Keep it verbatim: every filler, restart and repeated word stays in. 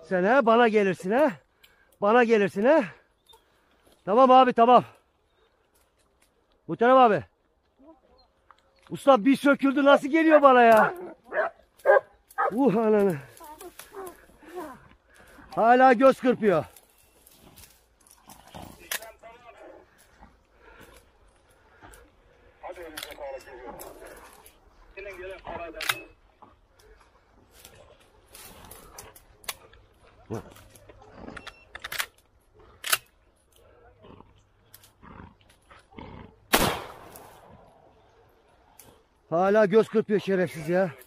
Sen he bana gelirsin he. Bana gelirsin he. Tamam abi tamam. Muhterem abi. Usta bir söküldü nasıl geliyor bana ya? Uh ananı. Hala göz kırpıyor. Hala göz kırpıyor şerefsiz ya.